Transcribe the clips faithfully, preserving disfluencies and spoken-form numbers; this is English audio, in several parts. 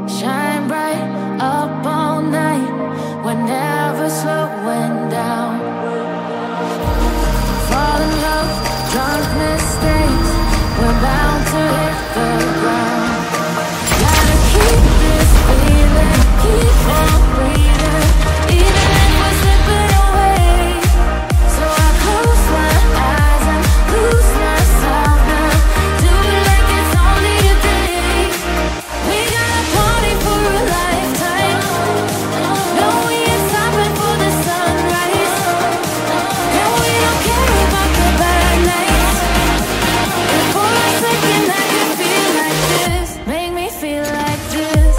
Shine bright up all night, we're never slowing down. Fall in love, drunk mistakes, we're bound to hit the ground. Gotta keep this feeling, keep on breathing, even if we're slipping away. So I close my eyes and lose myself now, do it like it's only a day. We got a party for a lifetime, no, we ain't stopping for the sunrise. And we don't care about the bad nights. And for a second I can feel like this, make me feel like this.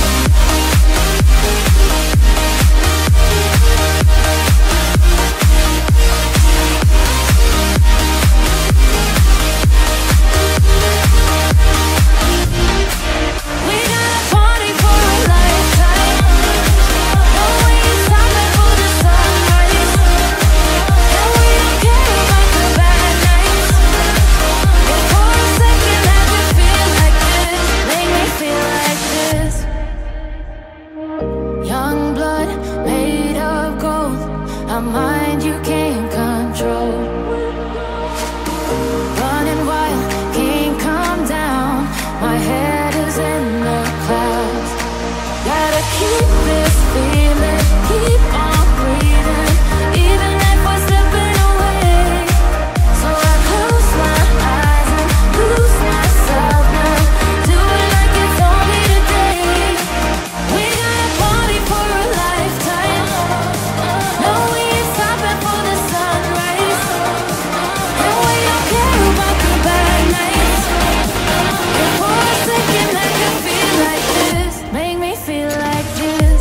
We got a party for a lifetime, no, we ain't stopping for the sunrise. And we don't care about the bad nights. And for a second I can feel like this, make me feel like this. Young blood made of gold, a mind you can't control. Running wild, can't come down, my head is in the clouds. Gotta keep this feeling, keep on breathing, even if we're slipping away. So I close my eyes and lose myself now, do it like it's only today. We got a party for a lifetime, no, we ain't stopping for the sunrise. And we don't care about the bad nights. And for a second I can feel like this, make me feel like this.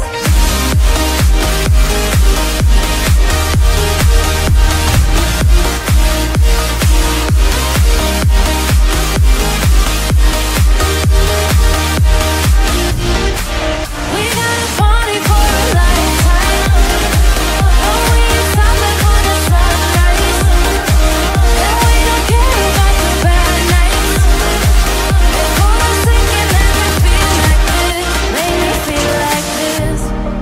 We got a party for a lifetime, no, we ain't stopping for the sunrise. And we don't care about the bad nights. And for a second I can feel like this, make me feel like this.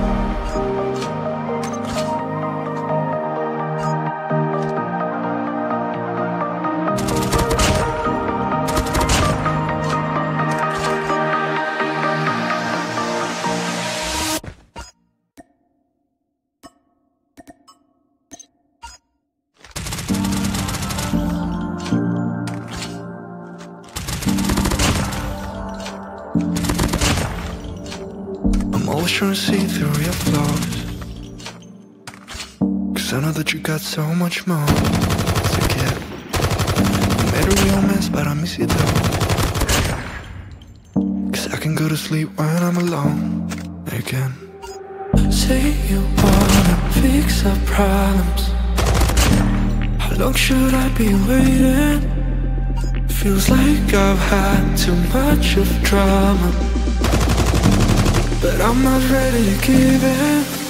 I'm always trying to see through your flaws, 'cause I know that you got so much more to give. I made a real mess, but I miss you though, 'cause I can go to sleep when I'm alone again. Say you wanna fix our problems, how long should I be waiting? Feels like I've had too much of drama, but I'm not ready to give in.